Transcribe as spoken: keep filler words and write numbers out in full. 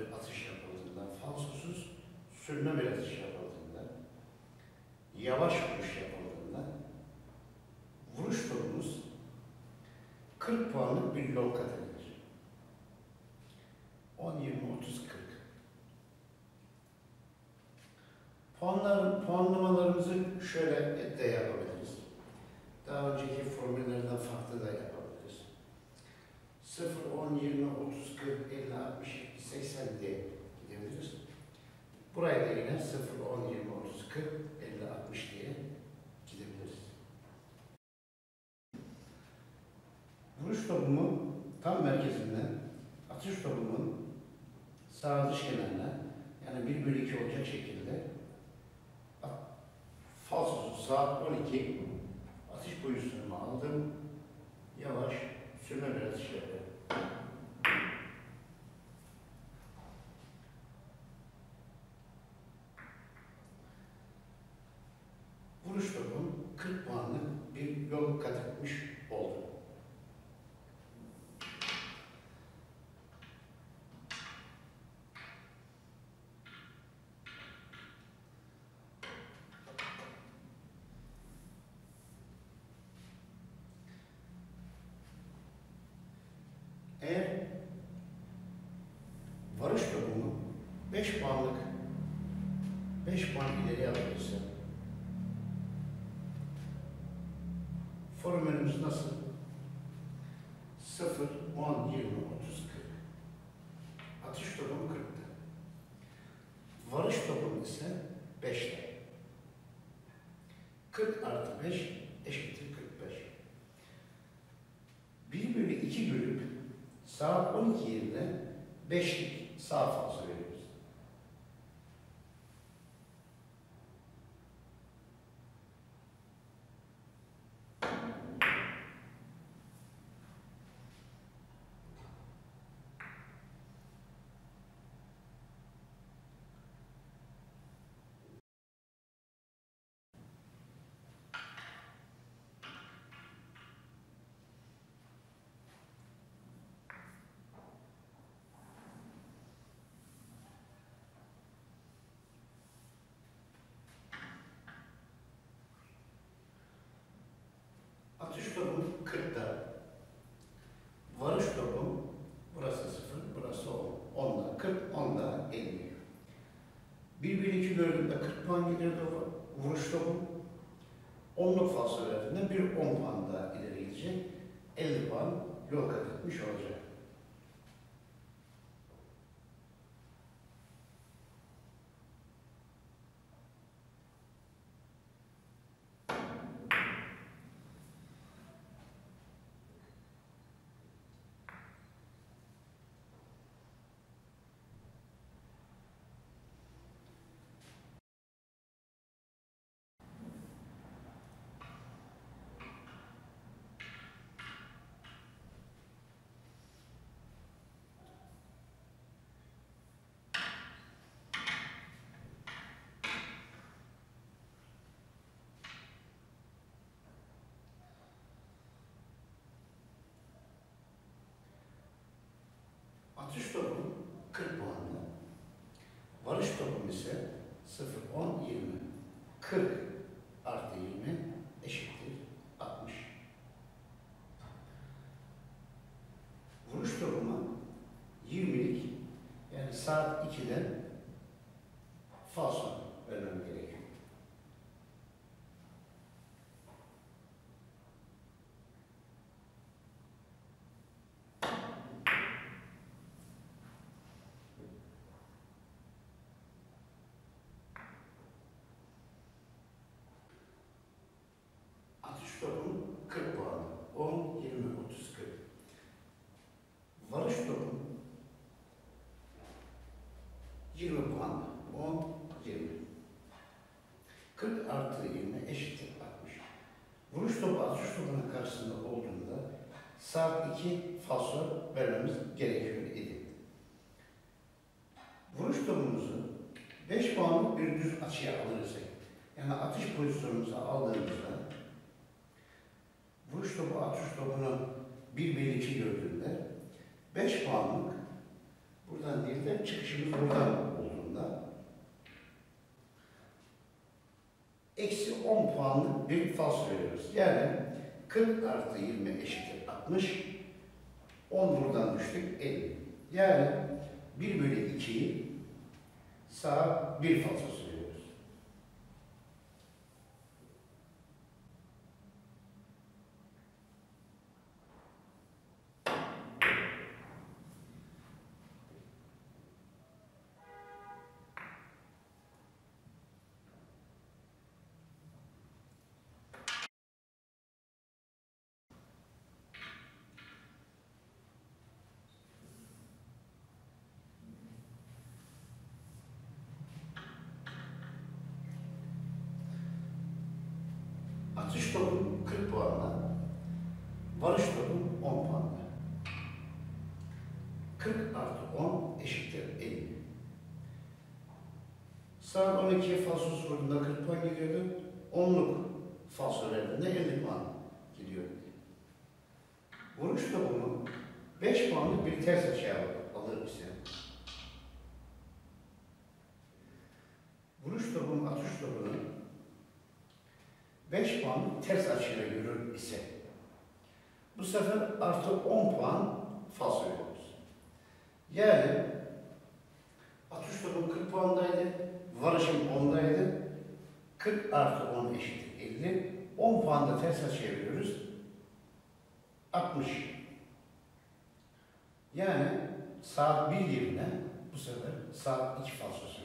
bir atış yapıldığında, falsosuz sürüne bir atış yapıldığında, yavaş vuruş yapıldığında vuruş topumuz kırk puanlık bir yol kat edilir. on, yirmi, otuz, kırk. Puanlar, puanlamalarımızı şöyle de yapabiliriz. Daha önceki formüllerden farklı da yapabiliriz. sıfır, on, yirmi, otuz, kırk, elli, altmış, yetmiş, seksen diye gidebiliriz. Buraya da yine sıfır, on, yirmi, otuz, kırk, elli, altmış diye gidebiliriz. Vuruş topumu tam merkezinden atış topumun sağ dış kenarına, yani bir bölü iki olacak şekilde falsosu saat on iki atış pozisyonunu aldım. Yavaş sürme bir atış yapıyorum. Vuruş topum kırk puanlık bir yol kat etmiş oldu. Eğer varış topumu beş puanlık beş puan ileri alabilirse formülümüz nasıl? sıfır, on, yirmi, otuz, kırk. Atış topum kırkta. Varış topum ise beşte. kırk artı beş eşittir kırk beş. bir bölü iki bölüp saat on iki yerine beşlik sağ falso veriyoruz. Atış topum kırkta. Varış topum burası sıfır, burası on. onda kırk, onda elli. bir bölü iki bölümde kırk puan gelirdi vuruş topum. onluk falso verdiğinde bir on puan daha ileri gidecek. elli puan yol kat etmiş olacak. Atış topum kırk puanlı. Varış topum ise sıfır, on, yirmi. kırk artı yirmi eşittir altmış. Vuruş topuma yirmilik, yani saat ikiden falso vermem gerekiyor. Atış topum kırk puanlı. on, yirmi, otuz, kırk. Varış topum yirmi puanlı. on, yirmi. kırk artı yirmi eşittir altmış. Vuruş topu atış topunun karşısında olduğunda saat iki falso vermemiz gerekiyor idi. Vuruş topumuzu beş puanlık bir düz açıya alırsak, yani atış pozisyonumuza aldığımızda vuruş topu atış topunu bir bölü iki gördüğünde beş puanlık Buradan değil de çıkışımız buradan olduğunda eksi on puanlık bir falso veriyoruz. Yani kırk artı yirmi eşittir altmış. on buradan düştük elli. Yani bir bölü ikiyi sağa bir falsosu veriyoruz. Atış topum kırk puanla, varış topum on puanla. kırk artı on eşittir elli. Saat on ikiye falsosu vurduğunda kırk puan gidiyordu. onluk falso verdiğinde elli puan gidiyordu. Vuruş topumu beş puanlık bir ters açıya alır ise, vuruş topumun atış topunu beş puanlık ters açıyla yürür ise, bu sefer artı on puan falso veriyoruz. Yani atış topum kırk puandaydı, varışım ondaydı. kırk artı on eşittir elli. on puan da ters açıya veriyoruz. altmış. Yani saat bir yerine bu sefer saat iki falsosu.